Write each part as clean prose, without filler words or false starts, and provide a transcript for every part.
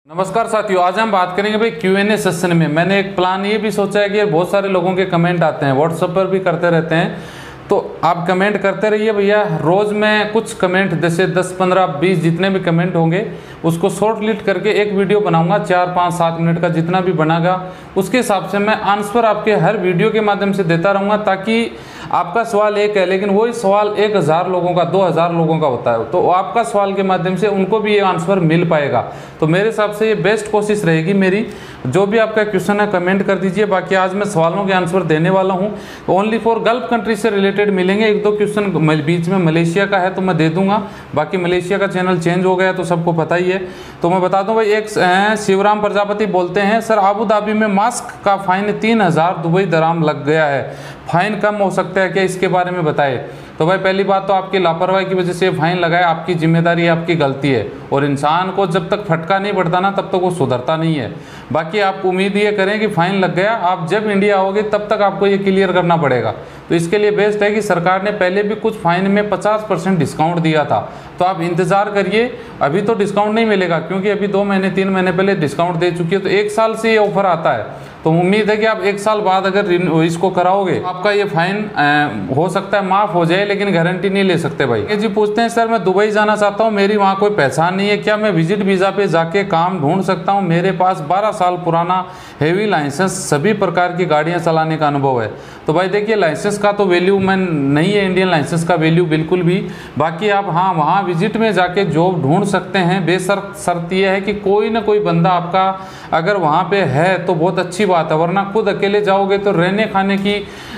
नमस्कार साथियों, आज हम बात करेंगे भाई Q&A सेशन में। मैंने एक प्लान ये भी सोचा है कि बहुत सारे लोगों के कमेंट आते हैं, व्हाट्सएप पर भी करते रहते हैं, तो आप कमेंट करते रहिए भैया। रोज़ मैं कुछ कमेंट जैसे 10, 15, 20 जितने भी कमेंट होंगे उसको शॉर्ट लिस्ट करके एक वीडियो बनाऊंगा, 4, 5, 7 मिनट का जितना भी बनागा उसके हिसाब से मैं आंसर आपके हर वीडियो के माध्यम से देता रहूँगा, ताकि आपका सवाल एक है लेकिन वही सवाल 1000 लोगों का, 2000 लोगों का होता है, तो आपका सवाल के माध्यम से उनको भी ये आंसर मिल पाएगा। तो मेरे हिसाब से ये बेस्ट कोशिश रहेगी मेरी। जो भी आपका क्वेश्चन है कमेंट कर दीजिए। बाकी आज मैं सवालों के आंसर देने वाला हूँ, ओनली फॉर गल्फ कंट्री से रिलेटेड मिलेंगे। एक दो क्वेश्चन बीच में मलेशिया का है तो मैं दे दूंगा, बाकी मलेशिया का चैनल चेंज हो गया तो सबको पता ही है। तो मैं बता दूं भाई, एक शिवराम प्रजापति बोलते हैं, सर अबू धाबी में मास्क का फाइन 3000 दुबई दराम लग गया है, फाइन कम हो सकता है क्या, इसके बारे में बताएं। तो भाई पहली बात तो आपकी लापरवाही की वजह से फाइन लगा है, आपकी जिम्मेदारी है, आपकी गलती है, और इंसान को जब तक फटका नहीं पड़ता ना तब तक वो सुधरता नहीं है। बाकी आप उम्मीद ये करें कि फाइन लग गया, आप जब इंडिया आओगे तब तक आपको ये क्लियर करना पड़ेगा। तो इसके लिए बेस्ट है कि सरकार ने पहले भी कुछ फाइन में 50% डिस्काउंट दिया था, तो आप इंतज़ार करिए। अभी तो डिस्काउंट नहीं मिलेगा क्योंकि अभी 2 महीने 3 महीने पहले डिस्काउंट दे चुकी है, तो 1 साल से ये ऑफर आता है। तो उम्मीद है कि आप 1 साल बाद अगर इसको कराओगे आपका ये फाइन हो सकता है माफ़ हो जाए, लेकिन गारंटी नहीं ले सकते भाई। ये जी पूछते हैं, सर मैं दुबई जाना चाहता हूँ, मेरी वहाँ कोई पहचान नहीं है, क्या मैं विजिट वीज़ा पे जाके काम ढूंढ सकता हूँ? मेरे पास 12 साल पुराना हेवी लाइसेंस, सभी प्रकार की गाड़ियाँ चलाने का अनुभव है। तो भाई देखिए, लाइसेंस का तो वैल्यू मैं नहीं है, इंडियन लाइसेंस का वैल्यू बिल्कुल भी। बाकी आप हाँ वहाँ विजिट में जाके जॉब ढूंढ सकते हैं, शर्त यह है कि कोई ना कोई बंदा आपका अगर वहाँ पे है तो बहुत अच्छी बात है, वरना खुद अकेले जाओगे तो रहने खाने की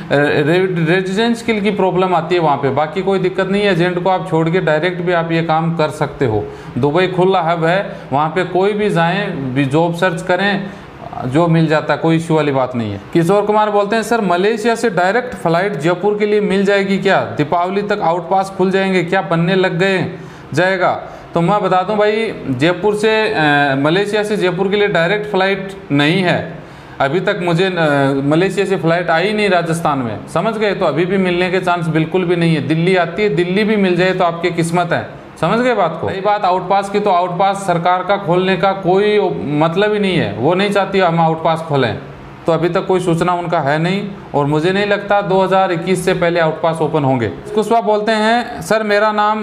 रेजिडेंशियल की प्रॉब्लम आती है वहाँ पे। बाकी कोई दिक्कत नहीं है, एजेंट को आप छोड़ के डायरेक्ट भी आप ये काम कर सकते हो। दुबई खुला हब है, वहाँ पे कोई भी जाएँ, जॉब सर्च करें, जो मिल जाता है, कोई इश्यू वाली बात नहीं है। किशोर कुमार बोलते हैं, सर मलेशिया से डायरेक्ट फ्लाइट जयपुर के लिए मिल जाएगी क्या? दीपावली तक आउट पास खुल जाएंगे क्या? बनने लग गए जाएगा? तो मैं बता दूं भाई, जयपुर से मलेशिया से जयपुर के लिए डायरेक्ट फ़्लाइट नहीं है। अभी तक मुझे मलेशिया से फ़्लाइट आई नहीं राजस्थान में, समझ गए? तो अभी भी मिलने के चांस बिल्कुल भी नहीं है। दिल्ली आती है, दिल्ली भी मिल जाए तो आपकी किस्मत है, समझ गए बात को। रही बात आउटपास की, तो आउटपास सरकार का खोलने का कोई मतलब ही नहीं है, वो नहीं चाहती हम आउटपास खोलें, तो अभी तक कोई सूचना उनका है नहीं, और मुझे नहीं लगता 2021 से पहले आउटपास ओपन होंगे। कुशवाहा बोलते हैं, सर मेरा नाम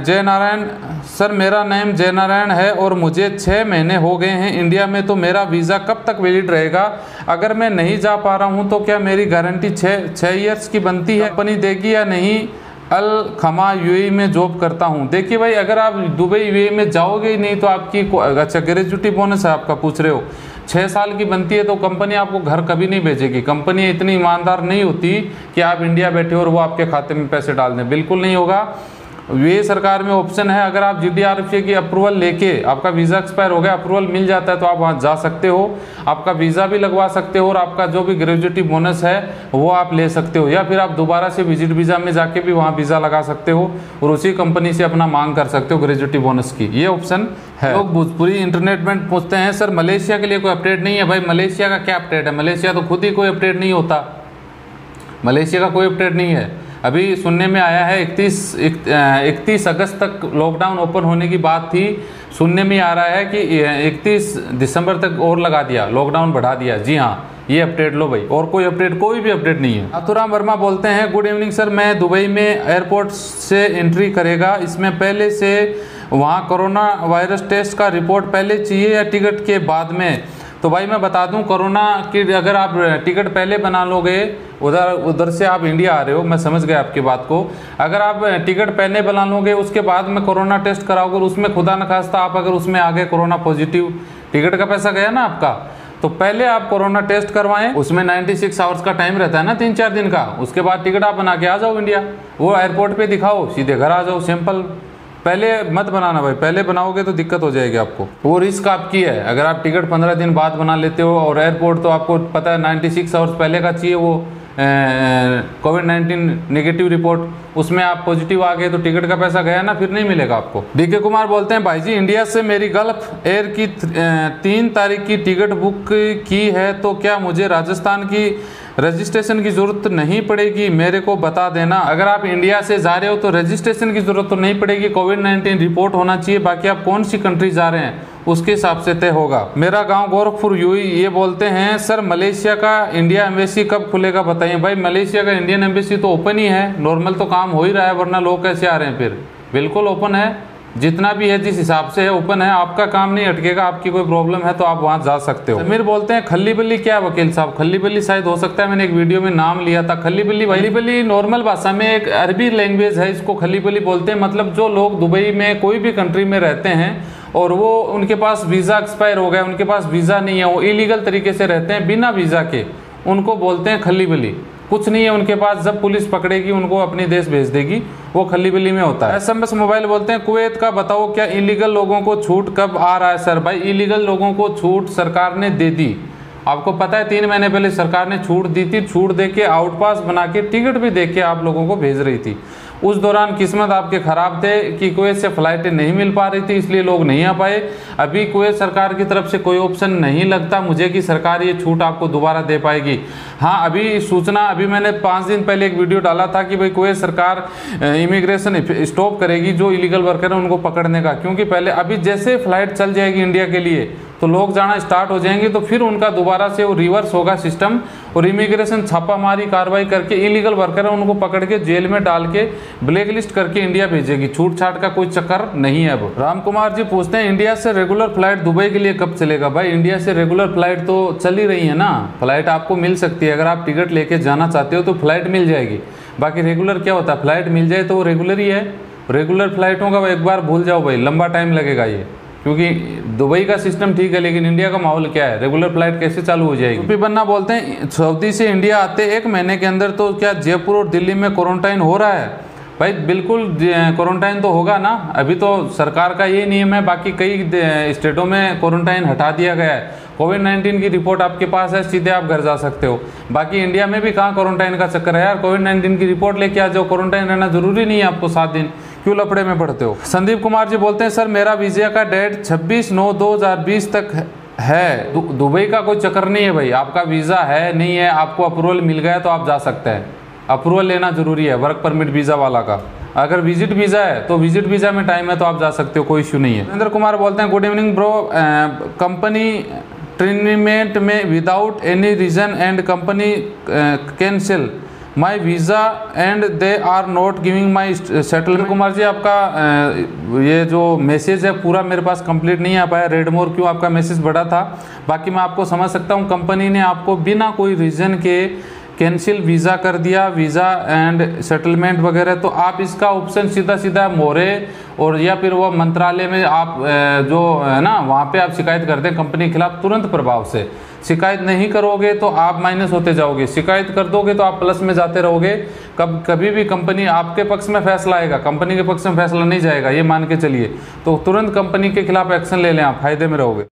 जय नारायण है और मुझे 6 महीने हो गए हैं इंडिया में, तो मेरा वीज़ा कब तक वैलिड रहेगा? अगर मैं नहीं जा पा रहा हूँ तो क्या मेरी गारंटी 6 ईयर्स की बनती है? कंपनी देगी या नहीं? अल खमा यूएई में जॉब करता हूँ। देखिए भाई, अगर आप दुबई यूएई में जाओगे ही नहीं तो आपकी अच्छा ग्रेजुएटी बोनस है आपका, पूछ रहे हो, 6 साल की बनती है, तो कंपनी आपको घर कभी नहीं भेजेगी। कंपनी इतनी ईमानदार नहीं होती कि आप इंडिया बैठे और वो आपके खाते में पैसे डाल दें, बिल्कुल नहीं होगा। ये सरकार में ऑप्शन है, अगर आप GDRFA की अप्रूवल लेके, आपका वीज़ा एक्सपायर हो गया, अप्रूवल मिल जाता है तो आप वहाँ जा सकते हो, आपका वीज़ा भी लगवा सकते हो, और आपका जो भी ग्रेजुएटी बोनस है वो आप ले सकते हो, या फिर आप दोबारा से विजिट वीज़ा में जाके भी वहाँ वीज़ा लगा सकते हो और उसी कंपनी से अपना मांग कर सकते हो ग्रेजुएटी बोनस की, ये ऑप्शन है। लोग भोजपुरी इंटरनेट में पूछते हैं, सर मलेशिया के लिए कोई अपडेट नहीं है? भाई मलेशिया का क्या अपडेट है, मलेशिया तो खुद ही कोई अपडेट नहीं होता, मलेशिया का कोई अपडेट नहीं है। अभी सुनने में आया है 31 अगस्त तक लॉकडाउन ओपन होने की बात थी, सुनने में आ रहा है कि 31 दिसंबर तक और लगा दिया, लॉकडाउन बढ़ा दिया। जी हाँ, ये अपडेट लो भाई, और कोई अपडेट, कोई भी अपडेट नहीं है। आतुराम वर्मा बोलते हैं, गुड इवनिंग सर, मैं दुबई में एयरपोर्ट से एंट्री करेगा, इसमें पहले से वहाँ कोरोना वायरस टेस्ट का रिपोर्ट पहले चाहिए या टिकट के बाद में? तो भाई मैं बता दूं, कोरोना की अगर आप टिकट पहले बना लोगे, उधर से आप इंडिया आ रहे हो, मैं समझ गया आपकी बात को, अगर आप टिकट पहले बना लोगे उसके बाद में कोरोना टेस्ट कराओगे, उसमें खुदा न खास्ता आप अगर उसमें आ गए कोरोना पॉजिटिव, टिकट का पैसा गया ना आपका। तो पहले आप कोरोना टेस्ट करवाएं, उसमें 96 आवर्स का टाइम रहता है ना, 3-4 दिन का, उसके बाद टिकट आप बना के आ जाओ इंडिया, वो एयरपोर्ट पे दिखाओ, सीधे घर आ जाओ, सिंपल। पहले मत बनाना भाई, पहले बनाओगे तो दिक्कत हो जाएगी आपको, वो रिस्क आपकी है। अगर आप टिकट 15 दिन बाद बना लेते हो, और एयरपोर्ट तो आपको पता है 96 आवर्स पहले का चाहिए, वो कोविड-19 नेगेटिव रिपोर्ट, उसमें आप पॉजिटिव आ गए तो टिकट का पैसा गया ना, फिर नहीं मिलेगा आपको। DK कुमार बोलते हैं, भाई जी इंडिया से मेरी गल्फ एयर की 3 तारीख की टिकट बुक की है, तो क्या मुझे राजस्थान की रजिस्ट्रेशन की ज़रूरत नहीं पड़ेगी? मेरे को बता देना। अगर आप इंडिया से जा रहे हो तो रजिस्ट्रेशन की ज़रूरत तो नहीं पड़ेगी, कोविड-19 रिपोर्ट होना चाहिए। बाकी आप कौन सी कंट्री जा रहे हैं उसके हिसाब से तय होगा। मेरा गांव गोरखपुर यूई ये बोलते हैं सर मलेशिया का इंडिया एम्बेसी कब खुलेगा बताइए। भाई मलेशिया का इंडियन एम्बेसी तो ओपन ही है, नॉर्मल तो काम हो ही रहा है, वरना लोग कैसे आ रहे हैं फिर। बिल्कुल ओपन है, जितना भी है जिस हिसाब से है ओपन है, आपका काम नहीं अटकेगा। आपकी कोई प्रॉब्लम है तो आप वहां जा सकते हो। समीर बोलते हैं खल्ली बल्ली क्या है वकील साहब? खल्ली बल्ली शायद हो सकता है मैंने एक वीडियो में नाम लिया था। खल्ली बल्ली नॉर्मल भाषा में एक अरबी लैंग्वेज है, इसको खल्ली बल्ली बोलते हैं। मतलब जो लोग दुबई में कोई भी कंट्री में रहते हैं और वो उनके पास वीज़ा एक्सपायर हो गया, उनके पास वीज़ा नहीं है, वो इलीगल तरीके से रहते हैं बिना वीज़ा के, उनको बोलते हैं खल्ली बल्ली। कुछ नहीं है उनके पास, जब पुलिस पकड़ेगी उनको अपने देश भेज देगी, वो खल्ली बल्ली में होता है। SMS मोबाइल बोलते हैं कुवैत का बताओ क्या इलीगल लोगों को छूट कब आ रहा है सर? भाई इलीगल लोगों को छूट सरकार ने दे दी, आपको पता है 3 महीने पहले सरकार ने छूट दी थी। छूट दे के आउट पास बना के टिकट भी दे के आप लोगों को भेज रही थी। उस दौरान किस्मत आपके ख़राब थे कि कुवैत से फ्लाइटें नहीं मिल पा रही थी, इसलिए लोग नहीं आ पाए। अभी कुवैत सरकार की तरफ से कोई ऑप्शन नहीं लगता मुझे कि सरकार ये छूट आपको दोबारा दे पाएगी। हाँ, अभी सूचना अभी मैंने 5 दिन पहले एक वीडियो डाला था कि भाई कुवैत सरकार इमिग्रेशन स्टॉप करेगी जो इलीगल वर्कर है उनको पकड़ने का, क्योंकि पहले अभी जैसे फ्लाइट चल जाएगी इंडिया के लिए तो लोग जाना स्टार्ट हो जाएंगे, तो फिर उनका दोबारा से वो रिवर्स होगा सिस्टम और इमिग्रेशन छापामारी कार्रवाई करके इलीगल वर्कर है उनको पकड़ के जेल में डाल के ब्लैक लिस्ट करके इंडिया भेजेगी। छूट छाट का कोई चक्कर नहीं है। अब राम कुमार जी पूछते हैं इंडिया से रेगुलर फ्लाइट दुबई के लिए कब चलेगा? भाई इंडिया से रेगुलर फ्लाइट तो चल ही रही है ना, फ्लाइट आपको मिल सकती है। अगर आप टिकट लेके जाना चाहते हो तो फ्लाइट मिल जाएगी। बाकी रेगुलर क्या होता है, फ्लाइट मिल जाए तो वो रेगुलर ही है। रेगुलर फ्लाइटों का एक बार भूल जाओ भाई, लंबा टाइम लगेगा ये, क्योंकि दुबई का सिस्टम ठीक है लेकिन इंडिया का माहौल क्या है, रेगुलर फ्लाइट कैसे चालू हो जाएगी? यूपी बन्ना बोलते हैं सऊदी से इंडिया आते 1 महीने के अंदर तो क्या जयपुर और दिल्ली में क्वारंटाइन हो रहा है? भाई बिल्कुल क्वारंटाइन तो होगा ना, अभी तो सरकार का ये नियम है, बाकी कई स्टेटों में क्वारंटाइन हटा दिया गया है। कोविड-19 की रिपोर्ट आपके पास है, सीधे आप घर जा सकते हो। बाकी इंडिया में भी कहाँ क्वारंटाइन का चक्कर है यार, कोविड-19 की रिपोर्ट लेके आ जाओ, क्वारंटाइन रहना जरूरी नहीं है आपको 7 दिन, क्यों लफड़े में पड़ते हो? संदीप कुमार जी बोलते हैं सर मेरा वीज़ा का डेट 26/9/2020 तक है। दुबई का कोई चक्कर नहीं है भाई, आपका वीज़ा है नहीं है, आपको अप्रूवल मिल गया तो आप जा सकते हैं। अप्रूवल लेना जरूरी है वर्क परमिट वीज़ा वाला का। अगर विजिट वीज़ा है तो विजिट वीज़ा में टाइम है तो आप जा सकते हो, कोई इश्यू नहीं है। नरेंद्र कुमार बोलते हैं good evening bro, company treatment में without any reason and company cancel my visa and they are not giving my settlement. Kumar ji आपका ये जो मैसेज है पूरा मेरे पास कंप्लीट नहीं आ पाया, रेड मोर क्यों आपका मैसेज बढ़ा था। बाकी मैं आपको समझ सकता हूँ, कंपनी ने आपको बिना कोई रीज़न के कैंसिल वीज़ा कर दिया, वीज़ा एंड सेटलमेंट वगैरह, तो आप इसका ऑप्शन सीधा सीधा मोरे और या फिर वो मंत्रालय में आप जो है ना वहाँ पे आप शिकायत कर दें कंपनी के खिलाफ तुरंत प्रभाव से। शिकायत नहीं करोगे तो आप माइनस होते जाओगे, शिकायत कर दोगे तो आप प्लस में जाते रहोगे। कभी भी कंपनी आपके पक्ष में फैसला आएगा, कंपनी के पक्ष में फैसला नहीं जाएगा, ये मान के चलिए। तो तुरंत कंपनी के खिलाफ एक्शन ले लें, आप फायदे में रहोगे।